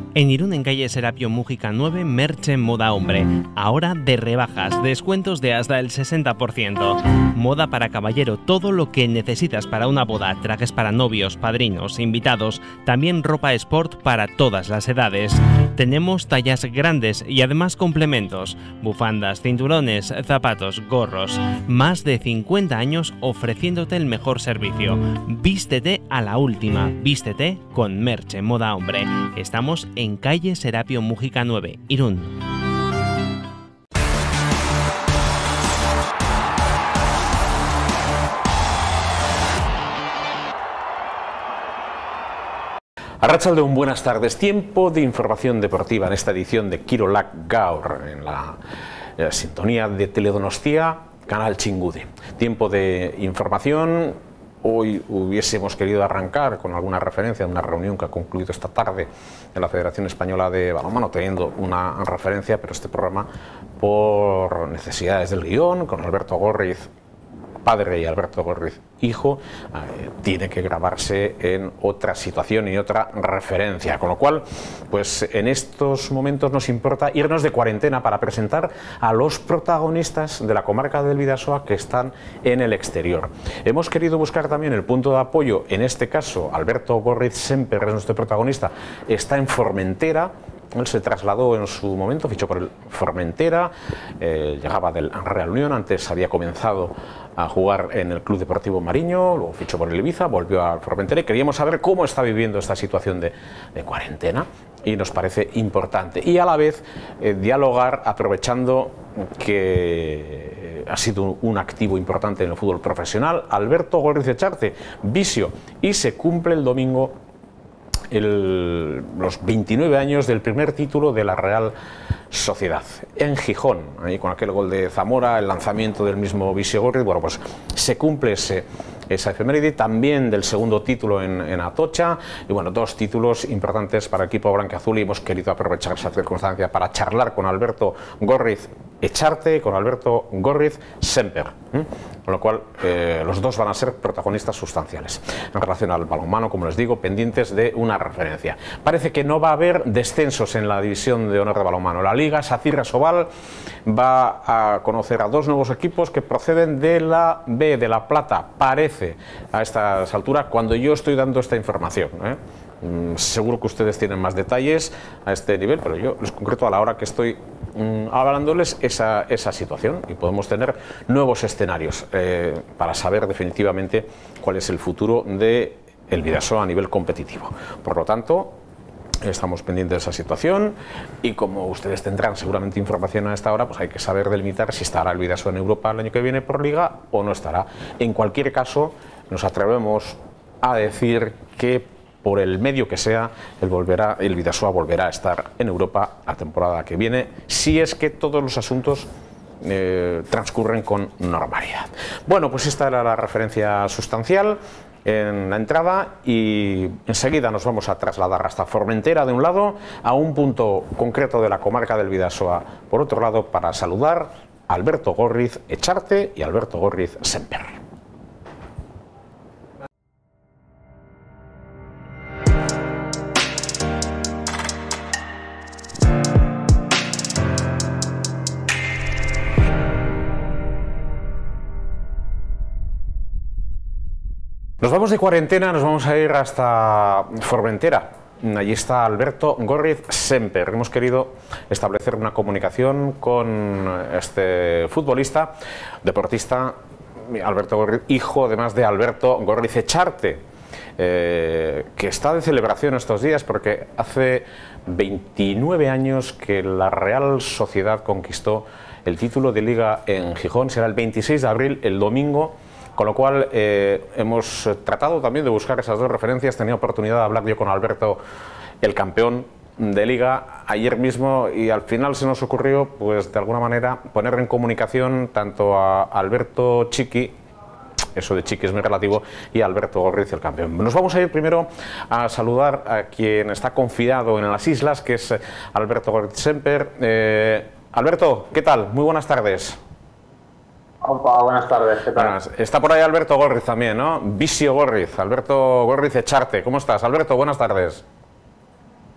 En Irún, en calle Serapio Mújica 9, Merche Moda Hombre. Ahora de rebajas, descuentos de hasta el 60%. Moda para caballero, todo lo que necesitas para una boda, trajes para novios, padrinos, invitados, también ropa sport para todas las edades. Tenemos tallas grandes y además complementos, bufandas, cinturones, zapatos, gorros. Más de 50 años ofreciéndote el mejor servicio. Vístete a la última, vístete con Merche Moda Hombre. Estamos en calle Serapio Mújica 9, Irún. Arratsaldeon, buenas tardes. Tiempo de información deportiva en esta edición de Kirolak Gaur, en la sintonía de Teledonostia, Canal Txingudi. Tiempo de información. Hoy hubiésemos querido arrancar con alguna referencia de una reunión que ha concluido esta tarde en la Federación Española de Balonmano, teniendo una referencia, pero este programa, por necesidades del guión, con Alberto Gorriz padre y Alberto Gorriz hijo, tiene que grabarse en otra situación y otra referencia, con lo cual pues en estos momentos nos importa irnos de cuarentena para presentar a los protagonistas de la comarca del Bidasoa que están en el exterior. Hemos querido buscar también el punto de apoyo, en este caso Alberto Gorriz Semper es nuestro protagonista, está en Formentera. Él se trasladó en su momento, fichó por el Formentera, llegaba del Real Unión, antes había comenzado a jugar en el Club Deportivo Mariño, luego fichó por el Ibiza, volvió al Formentera y queríamos saber cómo está viviendo esta situación de cuarentena y nos parece importante. Y a la vez dialogar aprovechando que ha sido un activo importante en el fútbol profesional, Alberto Gorriz Echarte, Visio, y se cumple el domingo los 29 años del primer título de la Real Sociedad en Gijón, ahí con aquel gol de Zamora, el lanzamiento del mismo Visio Gorriz. Bueno, pues se cumple esa efeméride, también del segundo título en Atocha, y bueno, dos títulos importantes para el equipo blanquiazul, y hemos querido aprovechar esa circunstancia para charlar con Alberto Gorriz Echarte y con Alberto Gorriz Semper, con lo cual los dos van a ser protagonistas sustanciales en relación al balonmano, como les digo, pendientes de una referencia. Parece que no va a haber descensos en la división de honor de balonmano. La Liga Sacyr Asobal va a conocer a dos nuevos equipos que proceden de la B, de La Plata, parece a estas alturas, cuando yo estoy dando esta información, seguro que ustedes tienen más detalles a este nivel, pero yo les concreto a la hora que estoy hablándoles esa situación, y podemos tener nuevos escenarios para saber definitivamente cuál es el futuro del Bidasoa a nivel competitivo. Por lo tanto, estamos pendientes de esa situación, y como ustedes tendrán seguramente información a esta hora, pues hay que saber delimitar si estará el Bidasoa en Europa el año que viene por Liga o no estará. En cualquier caso, nos atrevemos a decir que por el medio que sea, el Bidasoa volverá a estar en Europa la temporada que viene, si es que todos los asuntos transcurren con normalidad. Bueno, pues esta era la referencia sustancial en la entrada, y enseguida nos vamos a trasladar hasta Formentera de un lado, a un punto concreto de la comarca del Bidasoa por otro lado, para saludar a Alberto Gorriz Echarte y Alberto Gorriz Semper. Nos vamos de cuarentena, nos vamos a ir hasta Formentera. Allí está Alberto Gorriz Semper. Hemos querido establecer una comunicación con este futbolista, deportista, Alberto Gorriz, hijo además de Alberto Gorriz Echarte, que está de celebración estos días porque hace 29 años que la Real Sociedad conquistó el título de Liga en Gijón. Será el 26 de abril, el domingo. Con lo cual hemos tratado también de buscar esas dos referencias. Tenía oportunidad de hablar yo con Alberto, el campeón de Liga, ayer mismo, y al final se nos ocurrió, pues de alguna manera, poner en comunicación tanto a Alberto Chiqui, eso de Chiqui es muy relativo, y a Alberto Gorriz, el campeón. Nos vamos a ir primero a saludar a quien está confinado en las islas, que es Alberto Gorriz Semper. Alberto, ¿qué tal? Muy buenas tardes. Opa, buenas tardes, ¿qué tal? Buenas. Está por ahí Alberto Gorriz también, ¿no? Visio Gorriz, Alberto Gorriz Echarte. ¿Cómo estás, Alberto? Buenas tardes.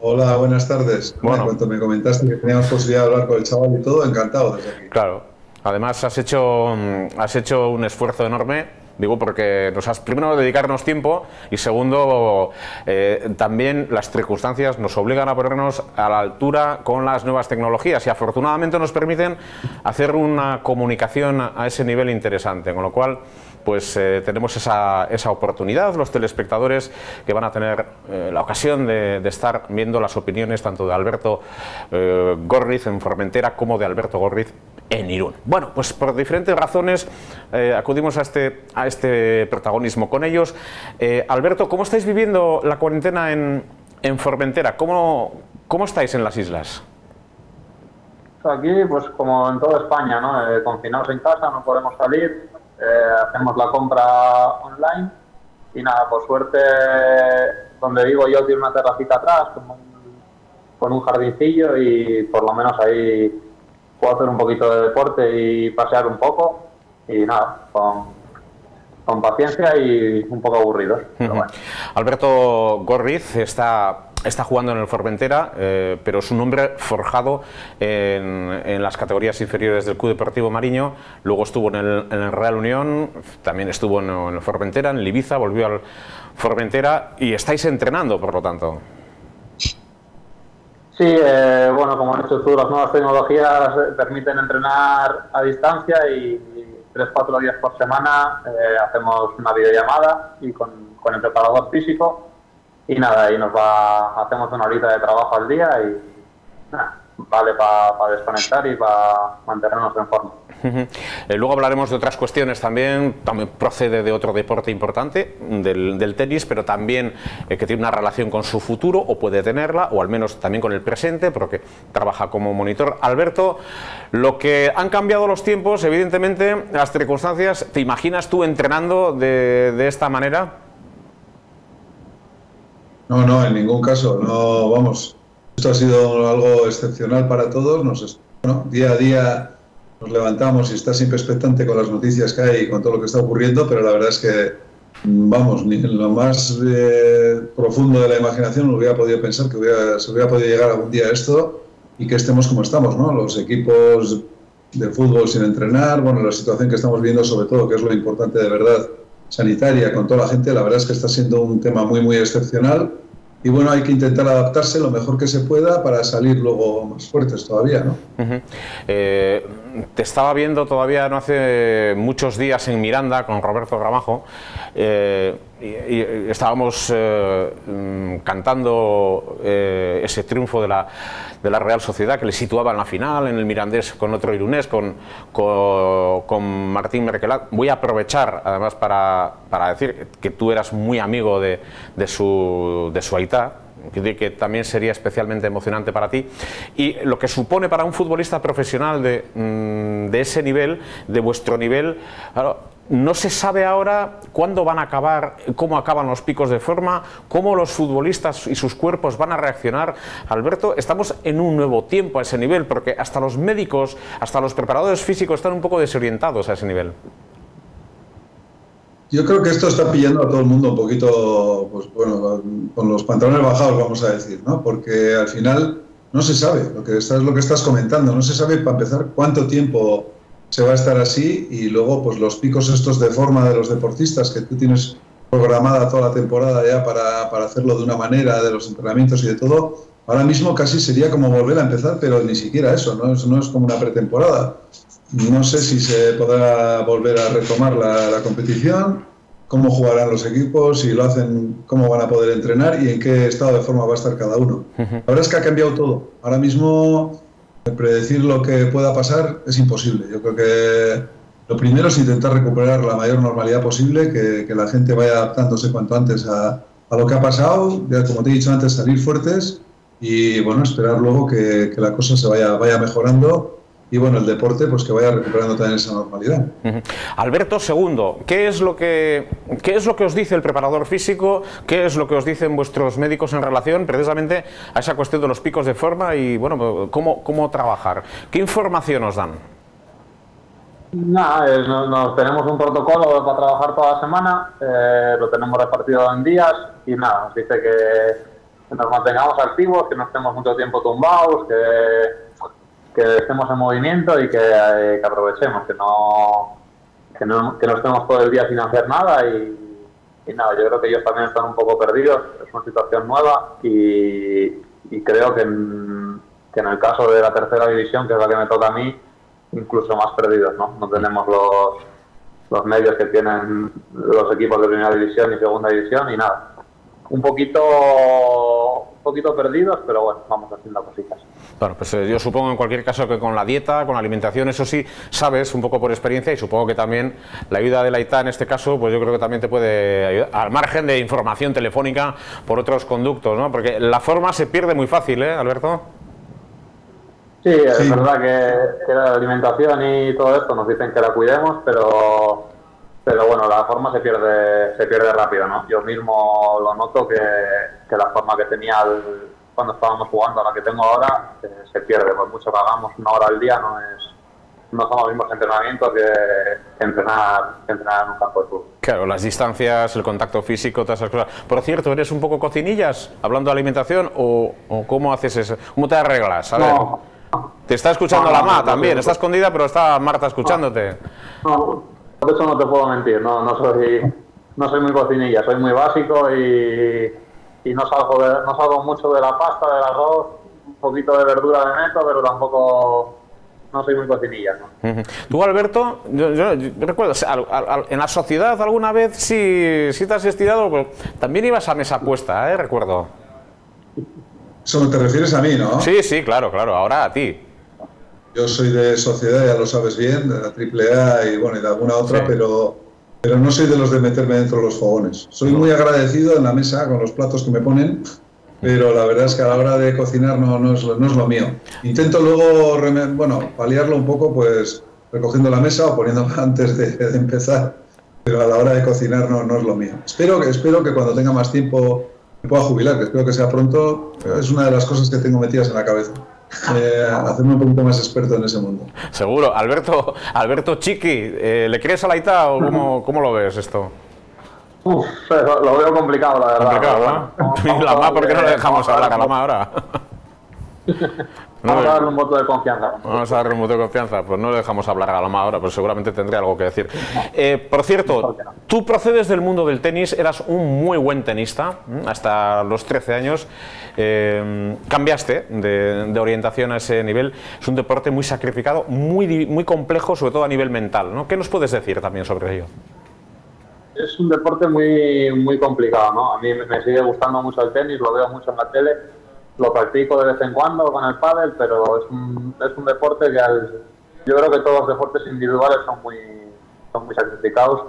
Hola, buenas tardes. Bueno, cuando me comentaste que teníamos posibilidad de hablar con el chaval y todo, encantado desde aquí. claro. Además has hecho un esfuerzo enorme. Digo, porque nos has, primero, dedicarnos tiempo y segundo, también las circunstancias nos obligan a ponernos a la altura con las nuevas tecnologías y afortunadamente nos permiten hacer una comunicación a ese nivel interesante, con lo cual pues tenemos esa oportunidad, los telespectadores que van a tener la ocasión de estar viendo las opiniones tanto de Alberto Gorriz en Formentera como de Alberto Gorriz en Irún. Bueno, pues por diferentes razones acudimos a este protagonismo con ellos. Alberto, ¿cómo estáis viviendo la cuarentena en Formentera? ¿Cómo estáis en las islas? Aquí, pues como en toda España, ¿no? Confinados en casa, no podemos salir, hacemos la compra online y nada, por suerte, donde vivo yo tiene una terracita atrás con un jardincillo y por lo menos ahí puedo hacer un poquito de deporte y pasear un poco y nada, con paciencia y un poco aburridos. Pero bueno. Alberto Gorriz está jugando en el Formentera, pero es un hombre forjado en las categorías inferiores del Club Deportivo Mariño, luego estuvo en el Real Unión, también estuvo en el Formentera, en el Ibiza, volvió al Formentera y estáis entrenando, por lo tanto. Sí, bueno, como has dicho tú, las nuevas tecnologías permiten entrenar a distancia y 3-4 días por semana hacemos una videollamada y con el preparador físico y nada, y hacemos una horita de trabajo al día y nada, vale para desconectar y para mantenernos en forma. Luego hablaremos de otras cuestiones también procede de otro deporte importante, del tenis, pero también que tiene una relación con su futuro, o puede tenerla, o al menos también con el presente, porque trabaja como monitor. Alberto, lo que han cambiado los tiempos, evidentemente, las circunstancias, ¿te imaginas tú entrenando de esta manera? No, en ningún caso, no, vamos, esto ha sido algo excepcional para todos, día a día nos levantamos y está siempre expectante con las noticias que hay y con todo lo que está ocurriendo, pero la verdad es que, vamos, ni en lo más profundo de la imaginación no hubiera podido pensar que se hubiera podido llegar algún día a esto y que estemos como estamos, ¿no? Los equipos de fútbol sin entrenar, bueno, la situación que estamos viendo sobre todo, que es lo importante de verdad, sanitaria, con toda la gente, la verdad es que está siendo un tema muy, muy excepcional. Y bueno, hay que intentar adaptarse lo mejor que se pueda para salir luego más fuertes todavía, ¿no? Te estaba viendo todavía no hace muchos días en Miranda con Roberto Gramajo y estábamos cantando ese triunfo de la Real Sociedad que le situaba en la final, en el Mirandés con otro irunés, con Martín Merkelat. Voy a aprovechar además para decir que tú eras muy amigo de su Aitá, que también sería especialmente emocionante para ti, y lo que supone para un futbolista profesional de ese nivel, de vuestro nivel. Claro, no se sabe ahora cuándo van a acabar, cómo acaban los picos de forma, cómo los futbolistas y sus cuerpos van a reaccionar. Alberto, estamos en un nuevo tiempo a ese nivel, porque hasta los médicos, hasta los preparadores físicos están un poco desorientados a ese nivel. Yo creo que esto está pillando a todo el mundo un poquito, pues bueno, con los pantalones bajados, vamos a decir, ¿no? Porque al final no se sabe, es lo que estás comentando, no se sabe para empezar cuánto tiempo se va a estar así y luego pues los picos estos de forma de los deportistas que tú tienes programada toda la temporada ya para hacerlo de una manera, de los entrenamientos y de todo, ahora mismo casi sería como volver a empezar, pero ni siquiera eso, no es como una pretemporada. No sé si se podrá volver a retomar la competición, cómo jugarán los equipos, si lo hacen, cómo van a poder entrenar y en qué estado de forma va a estar cada uno. La verdad es que ha cambiado todo. Ahora mismo predecir lo que pueda pasar es imposible. Yo creo que lo primero es intentar recuperar la mayor normalidad posible, que la gente vaya adaptándose cuanto antes a lo que ha pasado, ya, como te he dicho antes, salir fuertes y bueno, esperar luego que la cosa se vaya mejorando. Y bueno, el deporte pues que vaya recuperando también esa normalidad. Alberto, segundo, ¿qué es lo que os dice el preparador físico? ¿Qué es lo que os dicen vuestros médicos en relación precisamente a esa cuestión de los picos de forma y bueno, cómo trabajar? ¿Qué información os dan? Nada, nos tenemos un protocolo para trabajar toda la semana, lo tenemos repartido en días y nada, nos dice nos mantengamos activos, que no estemos mucho tiempo tumbados, que estemos en movimiento y que aprovechemos, que no estemos todo el día sin hacer nada y nada, yo creo que ellos también están un poco perdidos, es una situación nueva y creo que en el caso de la tercera división, que es la que me toca a mí, incluso más perdidos, ¿no? No tenemos los medios que tienen los equipos de primera división y segunda división y nada. Un poquito perdidos, pero bueno, vamos haciendo cositas. Bueno, pues yo supongo en cualquier caso que con la dieta, con la alimentación, eso sí, sabes un poco por experiencia y supongo que también la ayuda de la ITA en este caso, pues yo creo que también te puede ayudar, al margen de información telefónica por otros conductos, ¿no? Porque la forma se pierde muy fácil, ¿eh, Alberto? Sí, es verdad que la alimentación y todo esto nos dicen que la cuidemos, pero bueno, la forma se pierde rápido, ¿no? Yo mismo lo noto que la forma que tenía cuando estábamos jugando a la que tengo ahora se pierde. Por mucho que hagamos 1 hora al día no son los mismos entrenamientos que entrenar en un campo de fútbol. Claro, las distancias, el contacto físico, todas esas cosas. Por cierto, ¿eres un poco cocinillas hablando de alimentación o cómo haces eso? ¿Cómo te arreglas? A ver. No. Te está escuchando la Ma también, está escondida, pero está Marta escuchándote. No, por eso no te puedo mentir, no soy muy cocinilla, soy muy básico y no salgo mucho de la pasta, del arroz, un poquito de verdura de meto, pero tampoco no soy muy cocinilla, ¿no? Tú, Alberto, yo recuerdo, en la sociedad alguna vez sí te has estirado, pero también ibas a mesa puesta, recuerdo. Eso te refieres a mí, ¿no? Sí, claro, ahora a ti. Yo soy de sociedad, ya lo sabes bien, de la AAA y bueno, y de alguna otra, sí. pero no soy de los de meterme dentro de los fogones. Soy muy agradecido en la mesa con los platos que me ponen, pero la verdad es que a la hora de cocinar no es lo mío. Intento luego, paliarlo un poco, pues recogiendo la mesa o poniéndola antes de empezar, pero a la hora de cocinar no es lo mío. Espero que cuando tenga más tiempo me pueda jubilar, que espero que sea pronto. Es una de las cosas que tengo metidas en la cabeza. Hacerme un poquito más experto en ese mundo. Seguro. Alberto Chiqui, ¿le crees a la ITA o cómo lo ves esto? Lo veo complicado, la verdad. Complicado, ¿no? La Ma, ¿por qué no le dejamos hablar a la Ma ahora? Vamos a darle un voto de confianza. Vamos a darle un voto de confianza. Pues no le dejamos hablar a la Ma ahora, pero seguramente tendría algo que decir. Por cierto, tú procedes del mundo del tenis, eras un muy buen tenista, hasta los 13 años. Cambiaste de orientación a ese nivel. Es un deporte muy sacrificado, muy complejo, sobre todo a nivel mental, ¿no? ¿Qué nos puedes decir también sobre ello? Es un deporte muy complicado, ¿no? A mí me sigue gustando mucho el tenis, lo veo mucho en la tele. Lo practico de vez en cuando con el pádel, pero es un deporte que yo creo que todos los deportes individuales son muy sacrificados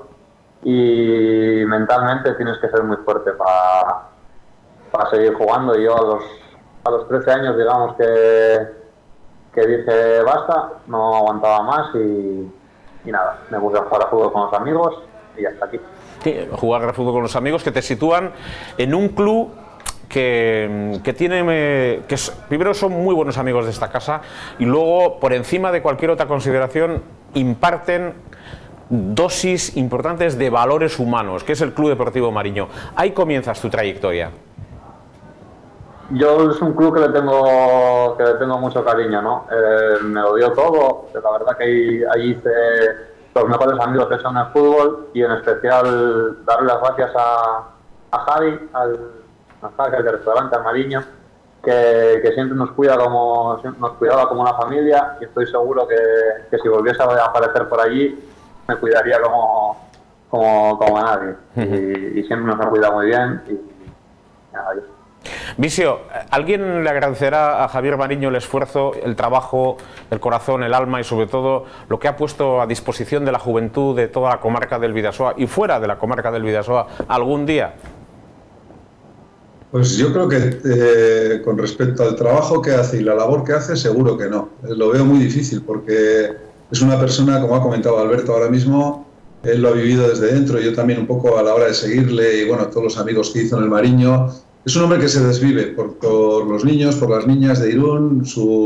y mentalmente tienes que ser muy fuerte para seguir jugando. Y yo a los 13 años, digamos que dije basta, no aguantaba más y nada, me puse a jugar a fútbol con los amigos y hasta aquí. Sí, jugar a fútbol con los amigos que te sitúan en un club que primero son muy buenos amigos de esta casa y luego, por encima de cualquier otra consideración, imparten dosis importantes de valores humanos, que es el Club Deportivo Mariño. Ahí comienzas tu trayectoria. Yo es un club que le tengo mucho cariño, ¿no? Me lo dio todo. La verdad que ahí hice los mejores amigos que son en el fútbol y en especial darle las gracias a Javi, el restaurante, al Mariño, que siempre nos cuidaba como una familia y estoy seguro que si volviese a aparecer por allí me cuidaría como a nadie. Y siempre nos ha cuidado muy bien y nada, Visio, ¿alguien le agradecerá a Javier Mariño el esfuerzo, el trabajo, el corazón, el alma y sobre todo lo que ha puesto a disposición de la juventud de toda la comarca del Bidasoa y fuera de la comarca del Bidasoa algún día? Pues yo creo que con respecto al trabajo que hace y la labor que hace, seguro que no. Lo veo muy difícil porque es una persona, como ha comentado Alberto ahora mismo, él lo ha vivido desde dentro, yo también un poco a la hora de seguirle y bueno, todos los amigos que hizo en el Mariño. Es un hombre que se desvive por los niños, por las niñas de Irún,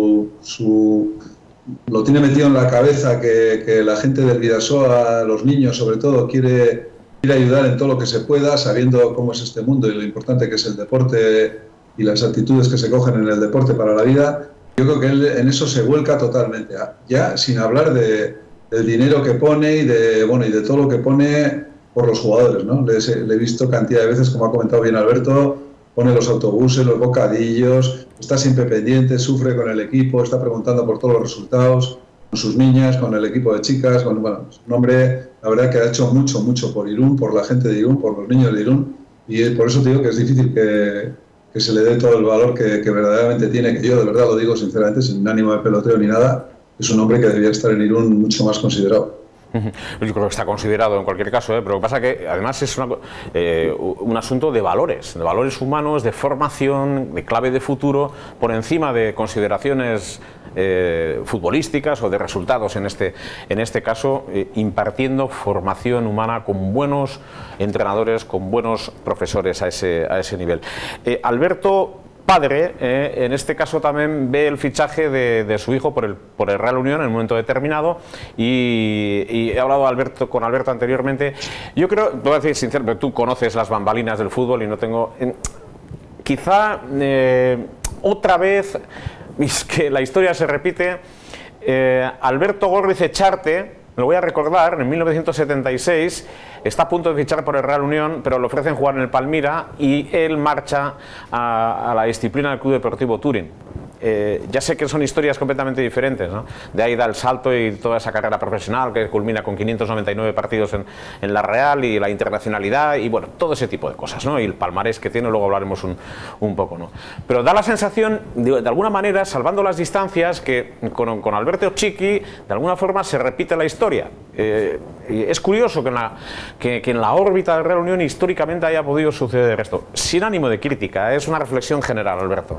lo tiene metido en la cabeza que la gente del Bidasoa, los niños sobre todo, quiere ayudar en todo lo que se pueda, sabiendo cómo es este mundo y lo importante que es el deporte y las actitudes que se cogen en el deporte para la vida, yo creo que él en eso se vuelca totalmente, ya sin hablar del dinero que pone y de todo lo que pone por los jugadores, ¿no? Le he visto cantidad de veces, como ha comentado bien Alberto, pone los autobuses, los bocadillos, está siempre pendiente, sufre con el equipo, está preguntando por todos los resultados, con sus niñas, con el equipo de chicas, bueno, es un hombre, la verdad, que ha hecho mucho, mucho por Irún, por la gente de Irún, por los niños de Irún, y por eso te digo que es difícil que se le dé todo el valor que verdaderamente tiene, que yo de verdad lo digo sinceramente, sin ánimo de peloteo ni nada, es un hombre que debería estar en Irún mucho más considerado. Yo creo que está considerado en cualquier caso, pero lo que pasa que además es un asunto de valores humanos, de formación, de clave de futuro, por encima de consideraciones futbolísticas o de resultados en este caso, impartiendo formación humana con buenos entrenadores, con buenos profesores a ese nivel. Alberto, padre, en este caso también ve el fichaje de su hijo por el Real Unión en un momento determinado, y he hablado con Alberto anteriormente. Yo creo, te voy a decir sincero, pero tú conoces las bambalinas del fútbol y no tengo... quizá otra vez, es que la historia se repite, Alberto Gorriz Echarte, lo voy a recordar, en 1976 está a punto de fichar por el Real Unión, pero le ofrecen jugar en el Palmira y él marcha a la disciplina del Club Deportivo Turín. Ya sé que son historias completamente diferentes, ¿no? De ahí da el salto y toda esa carrera profesional que culmina con 599 partidos en la Real, y la internacionalidad y bueno, todo ese tipo de cosas, ¿no? Y el palmarés que tiene, luego hablaremos un poco, ¿no? Pero da la sensación, de alguna manera, salvando las distancias, que con Alberto Chiqui de alguna forma se repite la historia. Es curioso que en la órbita del Real Unión históricamente haya podido suceder esto. Sin ánimo de crítica, es una reflexión general, Alberto.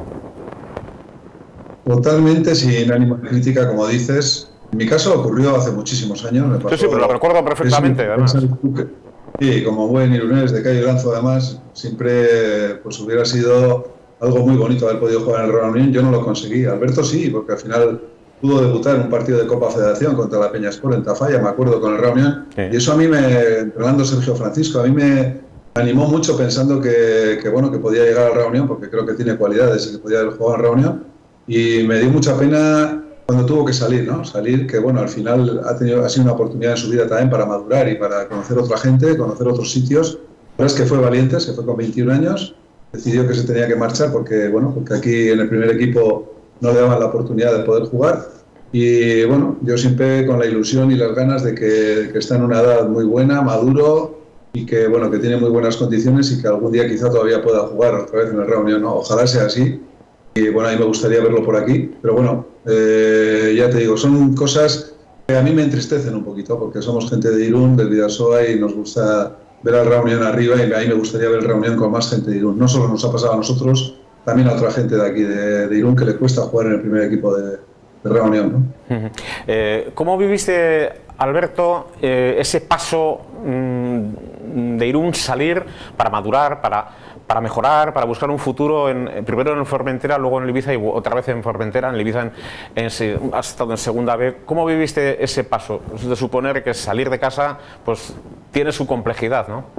Totalmente sin ánimo de crítica, como dices. En mi caso ocurrió hace muchísimos años. Me pasó, sí, pero lo recuerdo perfectamente, además. Sí, como buen irunés de calle Lanzo, además, siempre pues hubiera sido algo muy bonito haber podido jugar en el Real Unión. Yo no lo conseguí. Alberto sí, porque al final pudo debutar en un partido de Copa Federación contra la Peñaspor en Tafalla, me acuerdo, con el Real Unión. Sí. Y eso a mí entrenando Sergio Francisco, a mí me animó mucho pensando que podía llegar al Real Unión, porque creo que tiene cualidades y que podía haber jugado en el Real Unión. Y me dio mucha pena cuando tuvo que salir, ¿no? Salir, que bueno, al final ha sido una oportunidad en su vida también para madurar y para conocer otra gente, conocer otros sitios. La verdad es que fue valiente, se fue con 21 años, decidió que se tenía que marchar porque aquí en el primer equipo no le daban la oportunidad de poder jugar. Y bueno, yo siempre con la ilusión y las ganas de que está en una edad muy buena, maduro, y que bueno, que tiene muy buenas condiciones y que algún día quizá todavía pueda jugar otra vez en el Real Unión, ¿no? Ojalá sea así. Y bueno, a mí me gustaría verlo por aquí, pero bueno, ya te digo, son cosas que a mí me entristecen un poquito, porque somos gente de Irún, del Bidasoa, y nos gusta ver al Real Unión arriba, y a mí me gustaría ver el Real Unión con más gente de Irún. No solo nos ha pasado a nosotros, también a otra gente de aquí de Irún, que le cuesta jugar en el primer equipo de Real Unión, ¿no? ¿Cómo viviste, Alberto, ese paso de Irún, salir para madurar, para mejorar, para buscar un futuro, primero en Formentera, luego en Ibiza y otra vez en Formentera, en Ibiza has estado en segunda B? ¿Cómo viviste ese paso? Es de suponer que salir de casa pues tiene su complejidad, ¿no?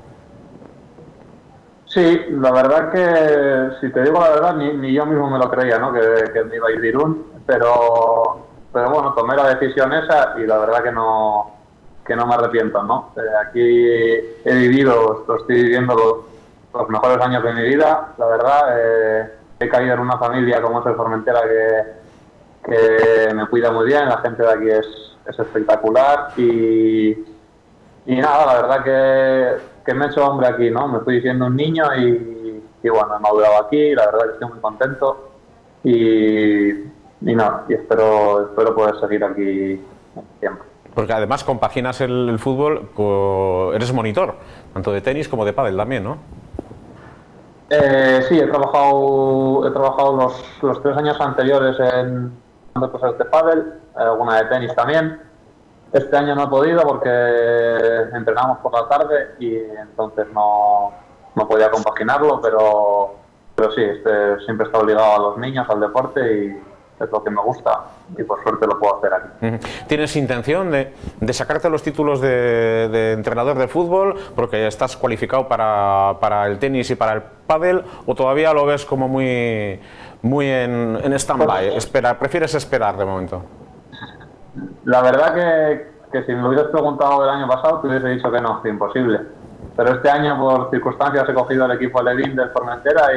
Sí, la verdad que, si te digo la verdad, ni yo mismo me lo creía, ¿no? Que me iba a ir de Irún, pero bueno, tomé la decisión esa y la verdad que no me arrepiento, ¿no? Aquí he vivido, estoy viviendo los mejores años de mi vida, la verdad. He caído en una familia como es el Formentera que me cuida muy bien, la gente de aquí es espectacular y nada, la verdad que me he hecho hombre aquí, ¿no? Me fui siendo un niño y bueno, he madurado aquí, la verdad que estoy muy contento y nada, y espero poder seguir aquí siempre. Porque además compaginas el fútbol, eres monitor, tanto de tenis como de pádel también, ¿no? Sí, he trabajado los 3 años anteriores en cosas de pádel, alguna de tenis también. Este año no he podido porque entrenamos por la tarde y entonces no podía compaginarlo, pero sí, siempre he estado ligado a los niños, al deporte es lo que me gusta y por suerte lo puedo hacer aquí. ¿Tienes intención de sacarte los títulos de entrenador de fútbol porque estás cualificado para el tenis y para el pádel, o todavía lo ves como muy en stand-by? ¿Prefieres esperar de momento? La verdad que si me lo hubieras preguntado el año pasado te hubiese dicho que no, que imposible. Pero este año por circunstancias he cogido el equipo Levin del Formentera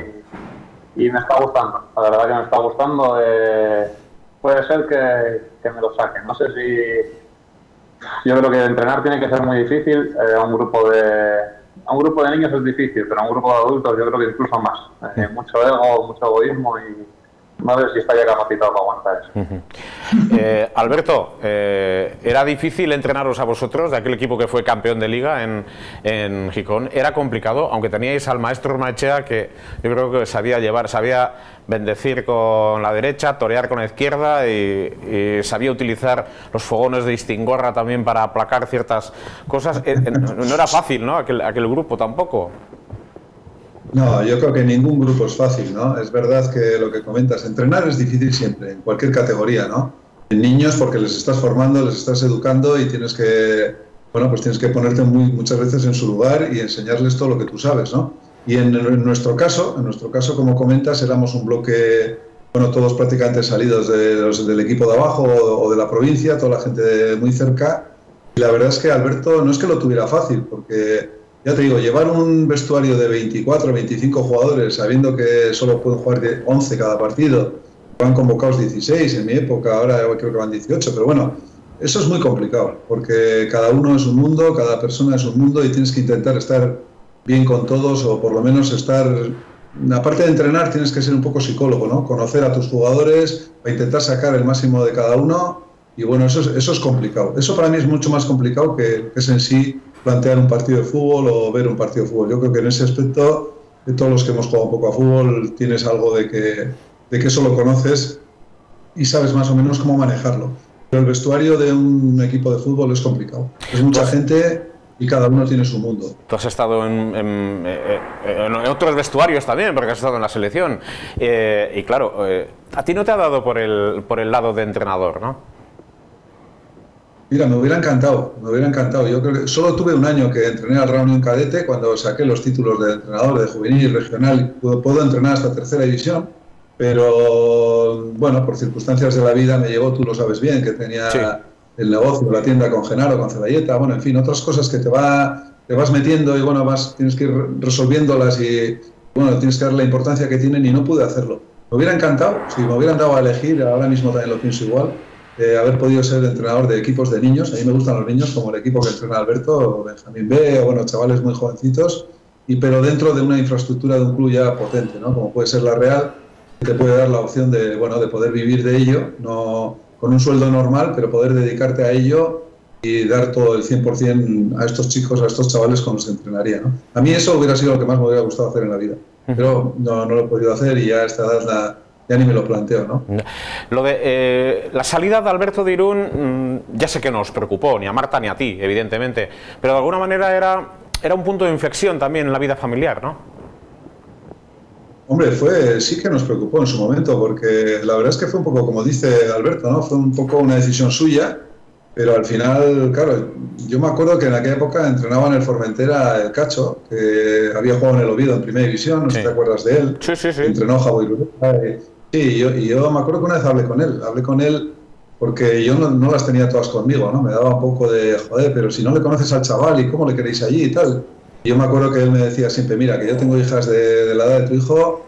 y me está gustando. La verdad que me está gustando. Puede ser que me lo saquen. No sé si... Yo creo que entrenar tiene que ser muy difícil. A un grupo de niños es difícil, pero a un grupo de adultos yo creo que incluso más. Mucho ego, mucho egoísmo y no sé si está ya capacitado para aguantar eso. Alberto, ¿era difícil entrenaros a vosotros, de aquel equipo que fue campeón de liga en Gijón? ¿Era complicado? Aunque teníais al maestro Ormaechea, que yo creo que sabía bendecir con la derecha, torear con la izquierda y sabía utilizar los fogones de Istingorra también para aplacar ciertas cosas. No era fácil, ¿no? Aquel grupo tampoco. No, yo creo que ningún grupo es fácil, ¿no? Es verdad que lo que comentas, entrenar es difícil siempre, en cualquier categoría, ¿no? En niños porque les estás formando, les estás educando y tienes que, bueno, pues tienes que ponerte muchas veces en su lugar y enseñarles todo lo que tú sabes, ¿no? Y en nuestro caso, como comentas, éramos un bloque, bueno, todos prácticamente salidos del equipo de abajo o de la provincia, toda la gente muy cerca. Y la verdad es que Alberto no es que lo tuviera fácil, porque... Ya te digo, llevar un vestuario de 24 o 25 jugadores sabiendo que solo pueden jugar 11 cada partido, van convocados 16 en mi época, ahora creo que van 18, pero bueno, eso es muy complicado, porque cada uno es un mundo, cada persona es un mundo y tienes que intentar estar bien con todos o por lo menos estar... Aparte de entrenar tienes que ser un poco psicólogo, ¿no? Conocer a tus jugadores, para intentar sacar el máximo de cada uno y bueno, eso es complicado. Eso para mí es mucho más complicado que es en sí plantear un partido de fútbol o ver un partido de fútbol. Yo creo que en ese aspecto, de todos los que hemos jugado un poco a fútbol, tienes algo de que eso lo conoces y sabes más o menos cómo manejarlo. Pero el vestuario de un equipo de fútbol es complicado. Es mucha gente y cada uno tiene su mundo. Tú has estado en otros vestuarios también, porque has estado en la selección. Y claro, a ti no te ha dado por el lado de entrenador, ¿no? Mira, me hubiera encantado. Yo creo que solo tuve un año que entrené al Real Unión Cadete cuando saqué los títulos de entrenador de juvenil, regional. Puedo entrenar hasta tercera división, pero bueno, por circunstancias de la vida me llegó, tú lo sabes bien, que tenía el negocio, la tienda con Genaro, con Celayeta, bueno, en fin, otras cosas que te vas metiendo y bueno, tienes que ir resolviéndolas y bueno, tienes que dar la importancia que tienen y no pude hacerlo. Me hubiera encantado, si me hubieran dado a elegir, ahora mismo también lo pienso igual, haber podido ser entrenador de equipos de niños. A mí me gustan los niños, como el equipo que entrena Alberto, Benjamín B, o bueno, chavales muy jovencitos, pero dentro de una infraestructura de un club ya potente, ¿no? Como puede ser la Real, que te puede dar la opción de poder vivir de ello, no con un sueldo normal, pero poder dedicarte a ello y dar todo el 100% a estos chicos, a estos chavales con los que entrenaría, ¿no? A mí eso hubiera sido lo que más me hubiera gustado hacer en la vida, pero no lo he podido hacer y ya a esta edad ya ni me lo planteo, ¿no? Lo de la salida de Alberto de Irún, ya sé que no os preocupó, ni a Marta ni a ti, evidentemente, pero de alguna manera era un punto de inflexión también en la vida familiar, ¿no? Hombre, sí que nos preocupó en su momento, porque la verdad es que fue un poco, como dice Alberto, ¿no? Fue un poco una decisión suya, pero al final, claro, yo me acuerdo que en aquella época entrenaba en el Formentera el Cacho, que había jugado en el Oviedo en Primera División, no sé si te acuerdas de él. Sí. Entrenó Javo y sí, yo me acuerdo que una vez hablé con él porque yo no las tenía todas conmigo, ¿no? Me daba un poco de, joder, pero si no le conoces al chaval y cómo le queréis allí y tal. Y yo me acuerdo que él me decía siempre, mira, que yo tengo hijas de la edad de tu hijo,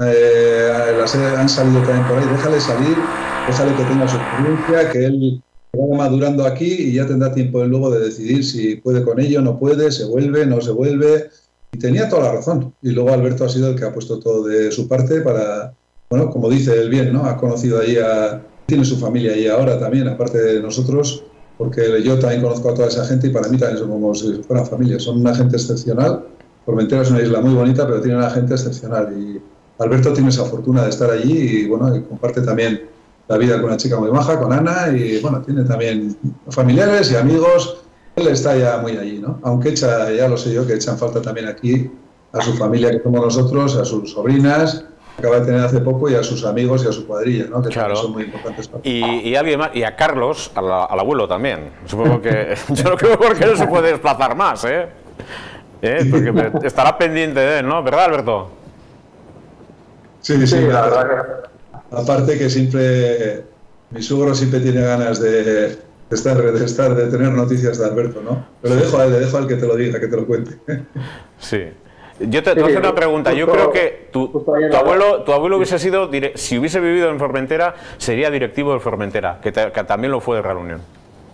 las han salido también por ahí, déjale salir, déjale que tenga su experiencia, que él va madurando aquí y ya tendrá tiempo luego de decidir si puede con ello, no puede, se vuelve, no se vuelve. Y tenía toda la razón. Y luego Alberto ha sido el que ha puesto todo de su parte para, bueno, como dice él bien, ¿no? Ha conocido allí tiene su familia allí ahora también, aparte de nosotros, porque yo también conozco a toda esa gente y para mí también son como si fueran familia. Son una gente excepcional. Formentera es una isla muy bonita, pero tiene una gente excepcional. Y Alberto tiene esa fortuna de estar allí y, bueno, y comparte también la vida con una chica muy maja, con Ana, y, bueno, tiene también familiares y amigos. Él está ya muy allí, ¿no? Aunque ya lo sé yo, que echan falta también aquí a su familia, que somos nosotros, a sus sobrinas, acaba de tener hace poco, y a sus amigos y a su cuadrilla, ¿no? Que Claro. son muy importantes para Y alguien más, y a Carlos, al abuelo también. Supongo que yo no creo porque no se puede desplazar más, ¿eh? Porque estará pendiente de él, ¿no? ¿Verdad, Alberto? Sí, Sí, la verdad que Aparte que siempre, mi suegro siempre tiene ganas de tener noticias de Alberto, ¿no? Pero le dejo a él que te lo diga, que te lo cuente. Sí. Yo te voy a hacer una pregunta. Yo creo que tu abuelo hubiese sido, si hubiese vivido en Formentera, sería directivo del Formentera, que también lo fue de Real Unión.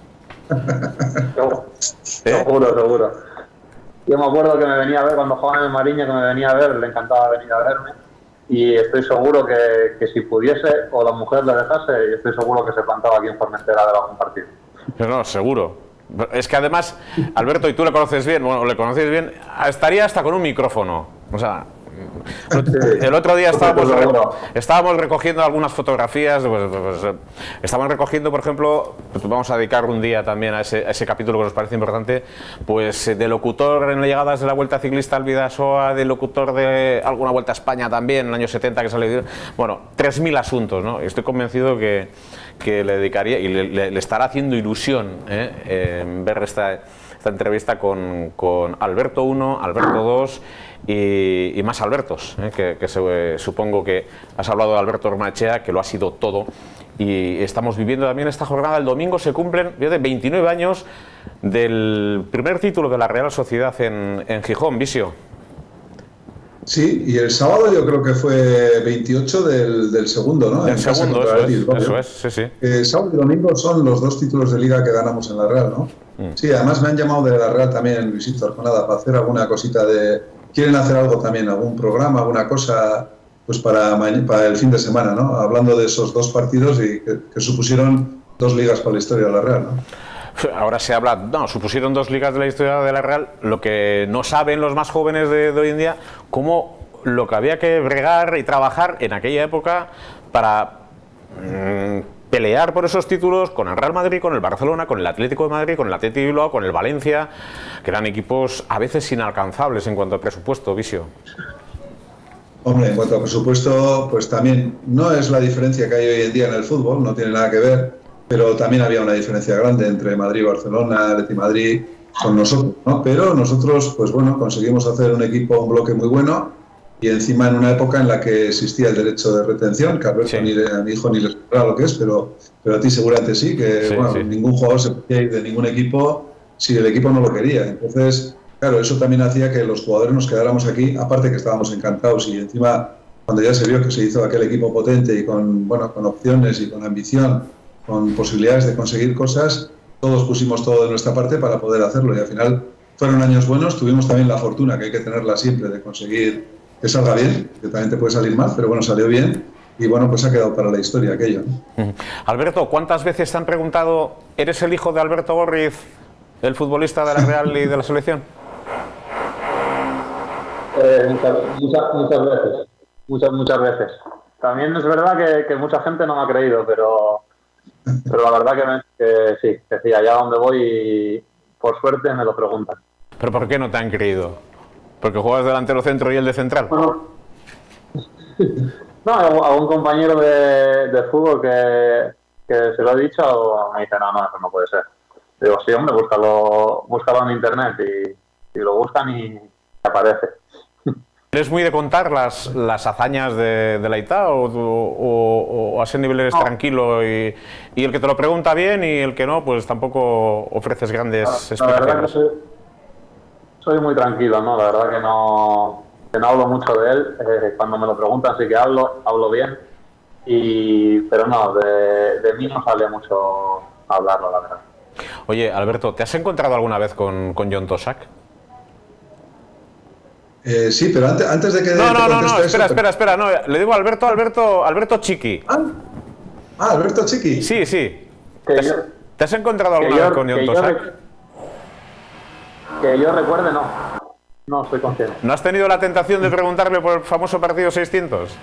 seguro. Yo me acuerdo que me venía a ver cuando jugaba en el Mariña, que me venía a ver, le encantaba venir a verme. Y estoy seguro que si pudiese, o la mujer le dejase, estoy seguro que se plantaba aquí en Formentera de algún partido. No, seguro. Es que además, Alberto, y tú le conoces bien, bueno, le conocéis bien, estaría hasta con un micrófono. O sea, el otro día estábamos recogiendo algunas fotografías, estábamos recogiendo, por ejemplo, pues vamos a dedicar un día también a ese capítulo que nos parece importante, pues de locutor en las llegadas de la Vuelta Ciclista al Bidasoa, de locutor de alguna Vuelta a España también, en el año 70 que salió, bueno, 3.000 asuntos, ¿no? Estoy convencido que le dedicaría y le estará haciendo ilusión ver esta entrevista con Alberto 1, Alberto 2 y más Albertos, que supongo que has hablado de Alberto Ormaechea, que lo ha sido todo, y estamos viviendo también esta jornada. El domingo se cumplen 29 años del primer título de la Real Sociedad en Gijón, Visio. Sí, y el sábado yo creo que fue 28 del segundo, ¿no? Del segundo, eso es, sí. Sábado y domingo son los 2 títulos de Liga que ganamos en la Real, ¿no? Sí, además me han llamado de la Real también, Luisito Arconada, para hacer alguna cosita quieren hacer algo también, algún programa, alguna cosa, pues para el fin de semana, ¿no? Hablando de esos 2 partidos y que supusieron 2 ligas para la historia de la Real, ¿no? Ahora se habla, supusieron 2 ligas de la historia de la Real, lo que no saben los más jóvenes de hoy en día, cómo lo que había que bregar y trabajar en aquella época para pelear por esos títulos con el Real Madrid, con el Barcelona, con el Atlético de Madrid, con el Athletic Bilbao, con el Valencia, que eran equipos a veces inalcanzables en cuanto a presupuesto, Visio. Hombre, en cuanto a presupuesto, pues también no es la diferencia que hay hoy en día en el fútbol, no tiene nada que ver, pero también había una diferencia grande entre Madrid, Barcelona, Athletic Madrid, con nosotros, ¿no? Pero nosotros, pues bueno, conseguimos hacer un bloque muy bueno, y encima en una época en la que existía el derecho de retención, que a Alberto a mi hijo ni le explicará lo que es, pero a ti seguramente sí, que ningún jugador se podía ir de ningún equipo si el equipo no lo quería. Entonces, claro, eso también hacía que los jugadores nos quedáramos aquí, aparte que estábamos encantados, y encima cuando ya se vio que se hizo aquel equipo potente y con opciones y con ambición, con posibilidades de conseguir cosas, todos pusimos todo de nuestra parte para poder hacerlo, y al final fueron años buenos. Tuvimos también la fortuna, que hay que tenerla siempre, de conseguir que salga bien, que también te puede salir mal, pero bueno, salió bien, y bueno, pues ha quedado para la historia aquello, ¿no? Alberto, ¿cuántas veces te han preguntado, ¿eres el hijo de Alberto Gorriz, el futbolista de la Real y de la selección? Muchas veces. También es verdad que mucha gente no me ha creído, pero la verdad que sí, que sí, allá donde voy, por suerte me lo preguntan. ¿Pero por qué no te han creído? ¿Porque juegas delantero centro y el de central? Bueno, no, a un compañero de fútbol que se lo he dicho, me dice, no, eso no puede ser. Digo, sí, hombre, búscalo en internet, y lo buscan y aparece. ¿Eres muy de contar las hazañas de la ITA o a ese nivel eres tranquilo y el que te lo pregunta bien y el que no, pues tampoco ofreces grandes explicaciones? La verdad que soy muy tranquilo, ¿no? La verdad que no hablo mucho de él. Cuando me lo preguntan sí que hablo bien, pero no, de mí no sale mucho hablarlo, la verdad. Oye, Alberto, ¿te has encontrado alguna vez con Jon Tosak? Sí, pero antes de que... Espera, no, le digo Alberto Chiqui. Alberto Chiqui. Sí. ¿Te has encontrado alguna vez con Jon Tosak? Que yo recuerde, no estoy consciente. ¿No has tenido la tentación de preguntarle por el famoso partido 600?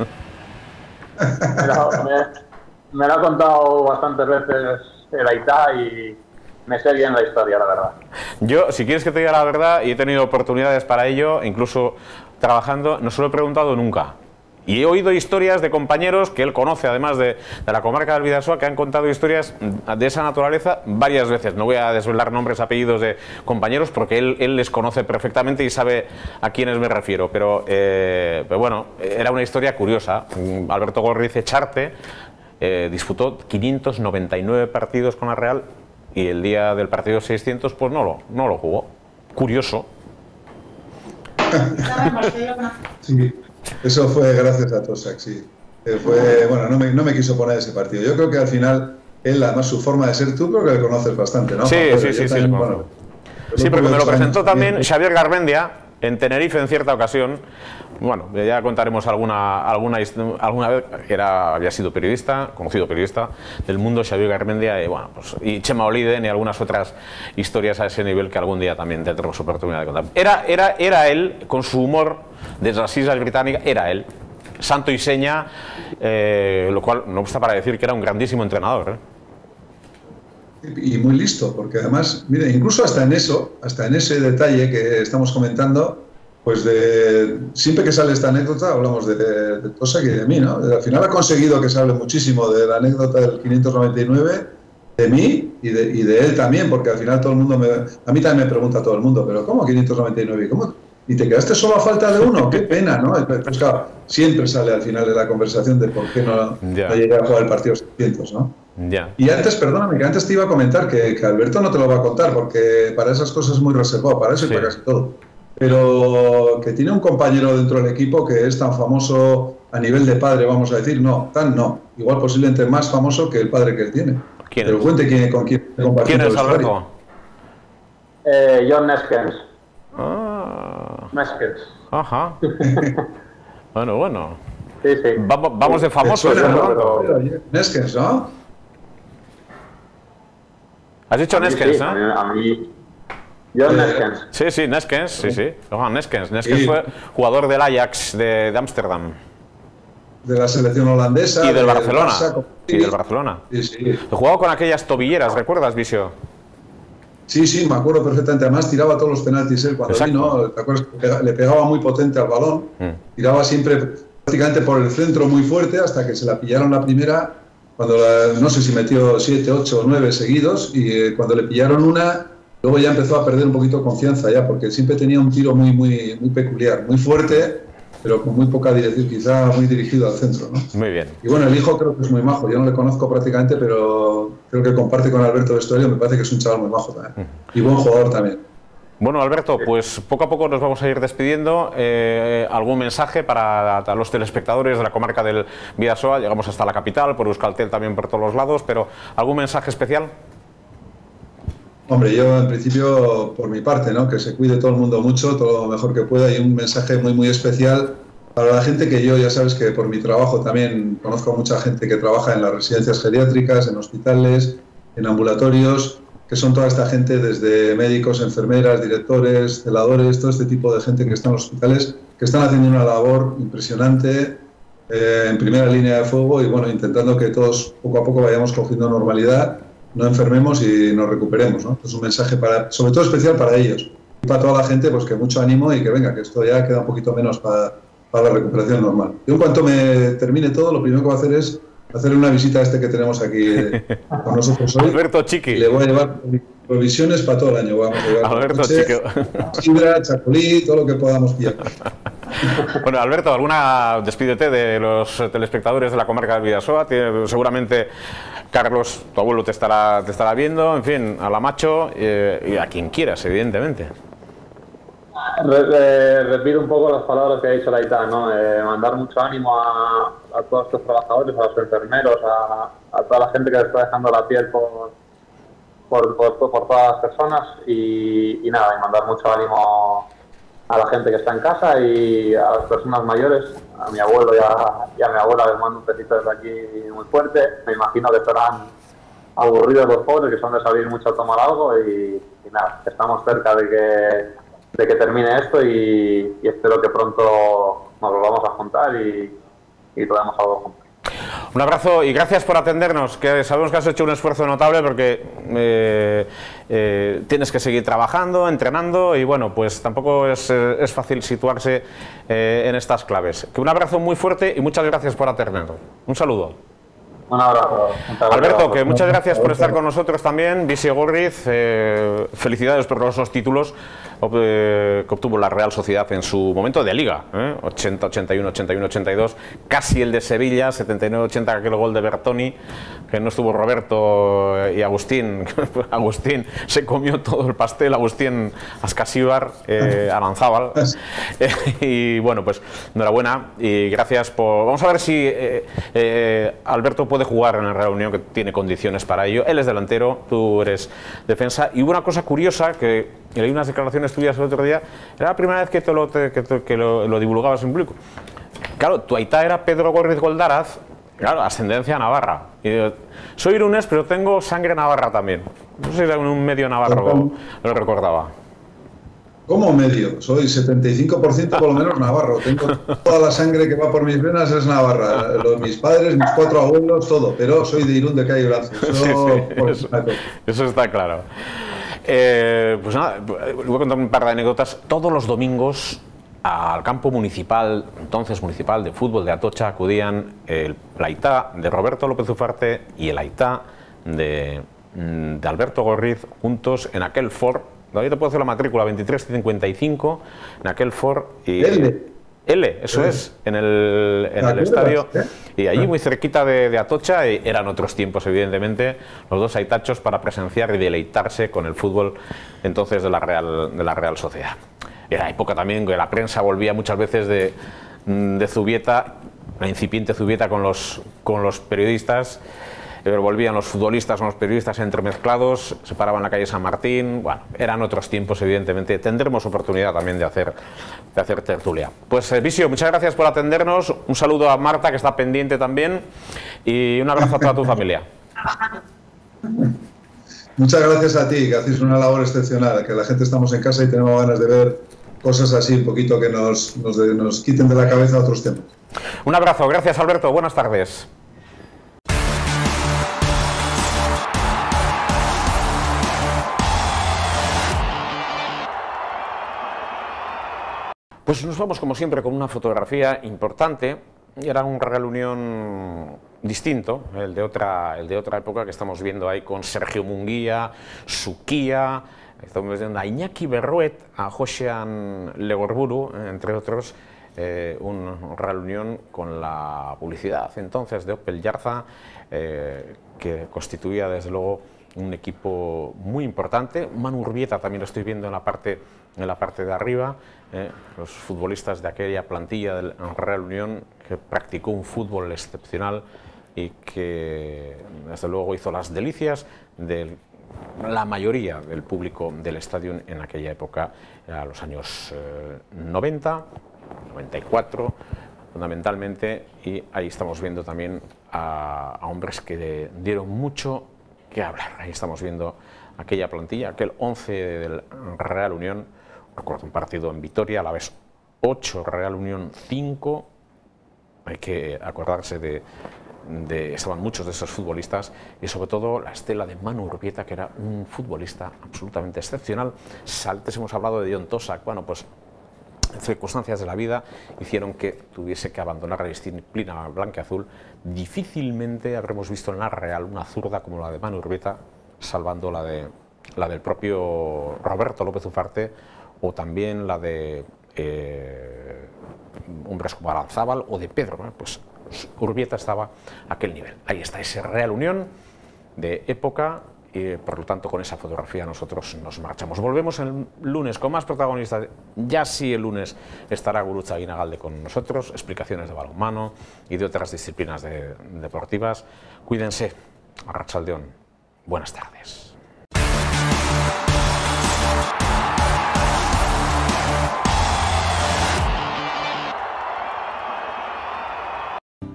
Me lo ha contado bastantes veces el Aitá y me sé bien la historia, la verdad. Yo, si quieres que te diga la verdad, y he tenido oportunidades para ello, incluso trabajando, no se lo he preguntado nunca. Y he oído historias de compañeros que él conoce, además de la comarca del Bidasoa, que han contado historias de esa naturaleza varias veces. No voy a desvelar nombres, apellidos de compañeros, porque él les conoce perfectamente y sabe a quiénes me refiero. Pero bueno, era una historia curiosa. Alberto Gorriz Echarte disputó 599 partidos con la Real y el día del partido 600 pues no lo jugó. Curioso. Sí, eso fue gracias a Tosak, sí. Bueno, no me quiso poner ese partido. Yo creo que al final, él, además, su forma de ser, tú creo que le conoces bastante, ¿no? Sí, También, bueno, sí, porque me lo presentó también Xavier Garmendia en Tenerife en cierta ocasión. Bueno, ya contaremos alguna vez que había sido periodista, conocido periodista del mundo, Xavier Garmendia, y bueno, pues, y Chema Oliden y algunas otras historias a ese nivel que algún día también tendremos oportunidad de contar. Era él, con su humor desde las Islas Británicas, era él, santo y seña, lo cual no está para decir que era un grandísimo entrenador, Y muy listo, porque además, mire, incluso hasta en ese detalle que estamos comentando, pues siempre que sale esta anécdota hablamos de Tosak y de mí, ¿no? Al final ha conseguido que se hable muchísimo de la anécdota del 599, de mí y de él también, porque al final todo el mundo a mí también me pregunta todo el mundo, pero ¿cómo 599? ¿Cómo? ¿Y te quedaste solo a falta de uno? ¡Qué pena!, ¿no? Pues claro, siempre sale al final de la conversación de por qué no llegué a jugar el partido 600, ¿no? Ya. Y antes, perdóname, que antes te iba a comentar que Alberto no te lo va a contar, porque para esas cosas es muy reservado, para eso y para casi todo. Pero que tiene un compañero dentro del equipo que es tan famoso a nivel de padre, vamos a decir, no, igual posiblemente más famoso que el padre que él tiene. ¿Quién Pero es? cuente con quién compartió. ¿Quién es, Alberto? John Neskens. Neskens. Ajá. Bueno. Sí. Vamos de famosos. Neskens, ¿no? ¿Has dicho Neskens, sí, a mí John Neskens. Sí, Neskens, sí. Johan Neskens. Neskens fue jugador del Ajax de Ámsterdam. De la selección holandesa. Y del Barcelona. Sí. Jugaba con aquellas tobilleras, ¿recuerdas, Visio? Sí, me acuerdo perfectamente. Además, tiraba todos los penaltis él cuando vino. ¿Te acuerdas? Le pegaba muy potente al balón. Tiraba siempre prácticamente por el centro muy fuerte hasta que se la pillaron la primera. Cuando no sé si metió 7, 8 o 9 seguidos. Y cuando le pillaron una, luego ya empezó a perder un poquito de confianza ya, porque siempre tenía un tiro muy peculiar, muy fuerte, pero con muy poca dirección, quizá muy dirigido al centro, ¿no? Muy bien. Y bueno, el hijo creo que es muy majo. Yo no le conozco prácticamente, pero creo que comparte con Alberto vestuario. Me parece que es un chaval muy majo también. Y buen jugador también. Bueno, Alberto, pues poco a poco nos vamos a ir despidiendo. ¿Algún mensaje para los telespectadores de la comarca del Bidasoa? Llegamos hasta la capital, por Euskaltel también por todos los lados, pero ¿algún mensaje especial? Hombre, yo en principio, por mi parte, ¿no? Que se cuide todo el mundo mucho, todo lo mejor que pueda, y un mensaje muy especial para la gente que yo, ya sabes que por mi trabajo también conozco a mucha gente que trabaja en las residencias geriátricas, en hospitales, en ambulatorios, que son toda esta gente, desde médicos, enfermeras, directores, celadores, todo este tipo de gente que está en los hospitales, que están haciendo una labor impresionante en primera línea de fuego y bueno, intentando que todos poco a poco vayamos cogiendo normalidad, no enfermemos y nos recuperemos, ¿no? Es un mensaje sobre todo especial para ellos y para toda la gente, pues que mucho ánimo y que venga, que esto ya queda un poquito menos para la recuperación normal. Yo en cuanto me termine todo, lo primero que voy a hacer es hacer una visita a este que tenemos aquí con nosotros hoy. Alberto Chiqui. Y le voy a llevar provisiones para todo el año. Vamos a llevar Alberto Chiqui. Sidra, chacolí, todo lo que podamos pillar. Bueno, Alberto, despídete de los telespectadores de la comarca del Bidasoa. Seguramente Carlos, tu abuelo, te estará viendo, en fin, a la Macho y a quien quieras, evidentemente. Repito un poco las palabras que ha dicho Laitán, ¿no? Mandar mucho ánimo a todos estos trabajadores, a los enfermeros, a toda la gente que está dejando la piel por todas las personas y nada, y mandar mucho ánimo a la gente que está en casa y a las personas mayores, a mi abuelo y a mi abuela les mando un besito desde aquí muy fuerte. Me imagino que estarán aburridos los pobres, que son de salir mucho a tomar algo y nada, estamos cerca de que termine esto y espero que pronto nos volvamos a juntar y podamos algo juntos. Un abrazo y gracias por atendernos, que sabemos que has hecho un esfuerzo notable porque tienes que seguir trabajando, entrenando y bueno, pues tampoco es fácil situarse en estas claves. Que un abrazo muy fuerte y muchas gracias por atendernos. Un saludo. Un abrazo. Alberto, que muchas gracias por estar con nosotros también. Visiogorriz, felicidades por los dos títulos que obtuvo la Real Sociedad en su momento de Liga, 80, 81, 81, 82, casi el de Sevilla, 79, 80, aquel gol de Bertoni, que no estuvo Roberto y Agustín. Agustín se comió todo el pastel, Agustín Ascasíbar, Aranzábal. Y bueno, pues enhorabuena y gracias por... Vamos a ver si Alberto puede jugar en la Real Unión, que tiene condiciones para ello. Él es delantero, tú eres defensa. Y hubo una cosa curiosa que leí unas declaraciones tuyas el otro día. Era la primera vez que lo divulgabas en público. Claro, tu aitá era Pedro Gorriz Goldaraz, claro, ascendencia navarra. Y digo, soy irunés, pero tengo sangre navarra también. No sé si era un medio navarro lo recordaba. ¿Cómo medio? Soy 75% por lo menos navarro. Tengo toda la sangre que va por mis venas es navarra. Mis padres, mis 4 abuelos, todo. Pero soy de Irún de Calle Brazo. Eso está claro. Pues nada, voy a contar un par de anécdotas. Todos los domingos al campo municipal, entonces municipal, de fútbol de Atocha acudían el aitá de Roberto López Ufarte y el aitá de Alberto Gorriz juntos en aquel Ford. Todavía te puedo hacer la matrícula, 2355, en aquel Ford. Y L, eso es, en el estadio. Y allí, muy cerquita de Atocha, eran otros tiempos, evidentemente, los dos aitachos para presenciar y deleitarse con el fútbol entonces de la Real Sociedad. Era época también que la prensa volvía muchas veces de Zubieta, la incipiente Zubieta con los periodistas. Volvían los futbolistas con los periodistas entremezclados, se paraban en la calle San Martín. Bueno, eran otros tiempos, evidentemente. Tendremos oportunidad también de hacer tertulia. Pues Visio, muchas gracias por atendernos. Un saludo a Marta, que está pendiente también, y un abrazo a toda tu familia. Muchas gracias a ti, que haces una labor excepcional, que la gente estamos en casa y tenemos ganas de ver cosas así un poquito que nos quiten de la cabeza otros temas. Un abrazo, gracias Alberto, buenas tardes. Pues nos vamos como siempre con una fotografía importante. Era un Real Unión distinto, el de otra época, que estamos viendo ahí con Sergio Munguía, Suquía, estamos viendo a Iñaki Berruet, a Josean Legorburu, entre otros, un Real Unión con la publicidad entonces de Opel Yarza, que constituía desde luego un equipo muy importante. Manu Urbieta también lo estoy viendo en la parte de arriba, los futbolistas de aquella plantilla del Real Unión, que practicó un fútbol excepcional y que desde luego hizo las delicias de la mayoría del público del estadio en aquella época, a los años 90, 94 fundamentalmente, y ahí estamos viendo también a hombres que dieron mucho que hablar. Ahí estamos viendo aquella plantilla, aquel 11 del Real Unión. Recuerdo un partido en Vitoria, a la vez 8, Real Unión 5. Hay que acordarse estaban muchos de esos futbolistas y sobre todo la estela de Manu Urbieta, que era un futbolista absolutamente excepcional. Antes hemos hablado de Dion Tosak. Bueno, pues circunstancias de la vida hicieron que tuviese que abandonar la disciplina blanqueazul. Difícilmente habremos visto en la Real una zurda como la de Manu Urbieta, salvando la del propio Roberto López Ufarte, o también la de hombres como Aranzábal o de Pedro, ¿no? Pues Urbieta estaba a aquel nivel. Ahí está ese Real Unión de época. Y por lo tanto, con esa fotografía nosotros nos marchamos. Volvemos el lunes con más protagonistas. Ya sí, el lunes estará Gurutza Guinagalde con nosotros, explicaciones de balonmano y de otras disciplinas deportivas. Cuídense. Arratsaldeon. Buenas tardes.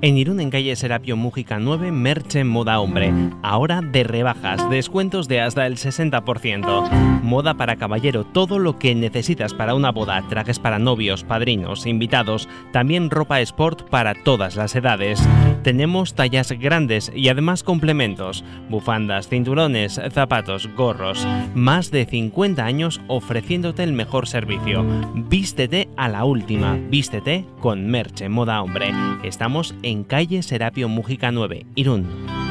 En Irún, en calle Serapio Mújica 9, Merche Moda Hombre. Ahora de rebajas, descuentos de hasta el 60%. Moda para caballero, todo lo que necesitas para una boda, trajes para novios, padrinos, invitados, también ropa sport para todas las edades. Tenemos tallas grandes y además complementos, bufandas, cinturones, zapatos, gorros. Más de 50 años ofreciéndote el mejor servicio. Vístete a la última, vístete con Merche Moda Hombre. Estamos en calle Serapio Mújica 9, Irún.